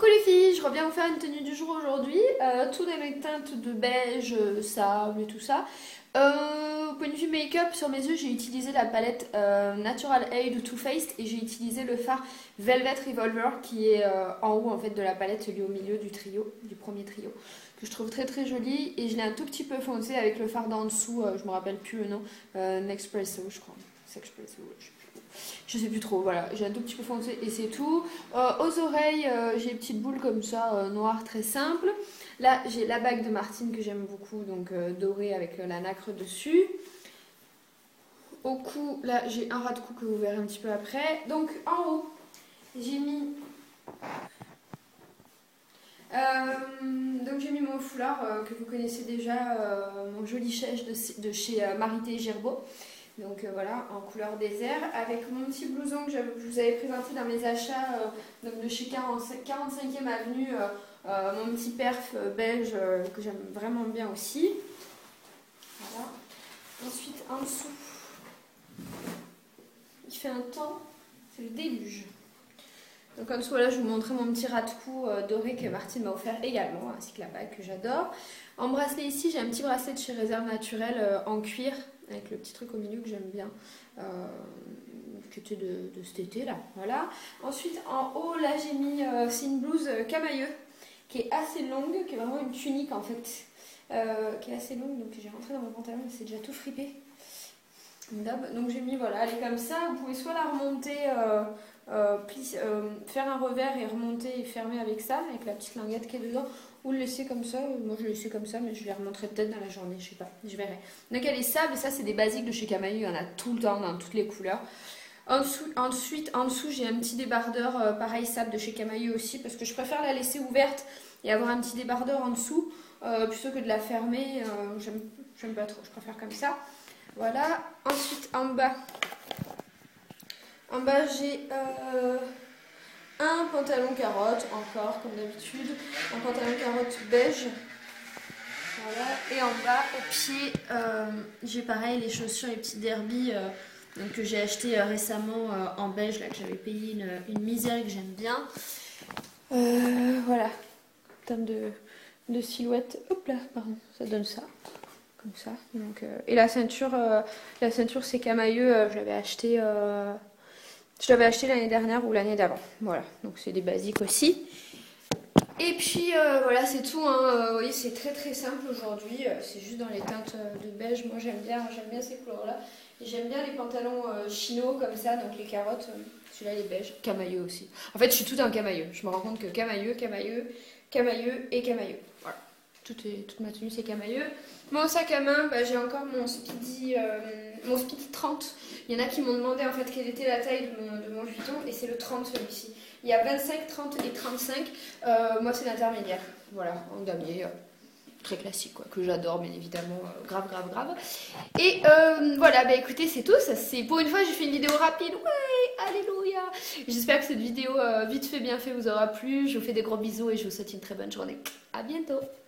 Coucou les filles, je reviens vous faire une tenue du jour aujourd'hui, tout dans les teintes de beige, sable et tout ça. Au point de vue make-up, sur mes yeux j'ai utilisé la palette Natural Aid de Too Faced et j'ai utilisé le fard Velvet Revolver qui est en haut en fait de la palette, celui au milieu du trio, du premier trio, que je trouve très très joli et je l'ai un tout petit peu foncé avec le fard d'en dessous, je me rappelle plus le nom, Nespresso je crois, Sexpresso, je sais plus trop, voilà, j'ai un tout petit peu foncé et c'est tout. Aux oreilles, j'ai des petites boules comme ça, noires, très simples. Là, j'ai la bague de Martine que j'aime beaucoup, donc dorée avec la nacre dessus. Au cou, là, j'ai un ras de cou que vous verrez un petit peu après. Donc, en haut, j'ai mis... donc j'ai mis mon foulard que vous connaissez déjà, mon joli chèche de chez Marité Gerbeau. Donc voilà, en couleur désert, avec mon petit blouson que je vous avais présenté dans mes achats donc de chez 45e avenue, mon petit perf beige que j'aime vraiment bien aussi. Voilà. Ensuite, en dessous, il fait un temps, c'est le déluge. Donc en dessous, là, je vous montrais mon petit ras de cou doré que Martine m'a offert également, ainsi que la bague que j'adore. En bracelet ici, j'ai un petit bracelet de chez Réserve Naturelle en cuir, avec le petit truc au milieu que j'aime bien, qui était de cet été là, voilà. Ensuite en haut là j'ai mis, c'est une blouse camailleux, qui est assez longue, qui est vraiment une tunique en fait, qui est assez longue, donc j'ai rentré dans mon pantalon, mais c'est déjà tout fripé. Donc j'ai mis, voilà, elle est comme ça, vous pouvez soit la remonter, faire un revers et remonter et fermer avec ça, avec la petite languette qui est dedans, ou le laisser comme ça. Moi je le laissais comme ça, mais je les remonterai peut-être dans la journée, je sais pas, je verrai. Donc elle est sable, et ça c'est des basiques de chez Camaïeu, il y en a tout le temps dans toutes les couleurs. Ensuite en dessous j'ai un petit débardeur pareil sable de chez Camaïeu aussi, parce que je préfère la laisser ouverte et avoir un petit débardeur en dessous plutôt que de la fermer. J'aime pas trop, je préfère comme ça. Voilà. Ensuite en bas j'ai un pantalon carotte, encore comme d'habitude, un pantalon carotte beige. Voilà. Et en bas au pied j'ai pareil les chaussures, les petits derby donc, que j'ai acheté récemment en beige, là, que j'avais payé une misère et que j'aime bien. Voilà, en termes de silhouette, hop là, pardon, ça donne ça, comme ça. Donc, et la ceinture c'est Camaïeu, je l'avais acheté l'année dernière ou l'année d'avant. Voilà, donc c'est des basiques aussi. Et puis voilà, c'est tout, hein. Vous voyez, c'est très très simple aujourd'hui, c'est juste dans les teintes de beige. Moi j'aime bien ces couleurs-là. Et j'aime bien les pantalons chino comme ça, donc les carottes, celui-là les beiges, camailleux aussi. En fait, je suis tout en camailleux. Je me rends compte que camailleux et camailleux. Voilà, toute ma tenue c'est camailleux. Mon sac à main, j'ai encore mon Speedy 30. Il y en a qui m'ont demandé en fait quelle était la taille de mon Vuitton, et c'est le 30 celui-ci. Il y a 25, 30 et 35. Moi c'est l'intermédiaire. Voilà, en damier. Très classique quoi, que j'adore bien évidemment, grave. Et voilà, écoutez, c'est tout, ça c'est pour une fois j'ai fait une vidéo rapide, ouais, alléluia. J'espère que cette vidéo vite fait bien fait vous aura plu, je vous fais des gros bisous et je vous souhaite une très bonne journée. À bientôt.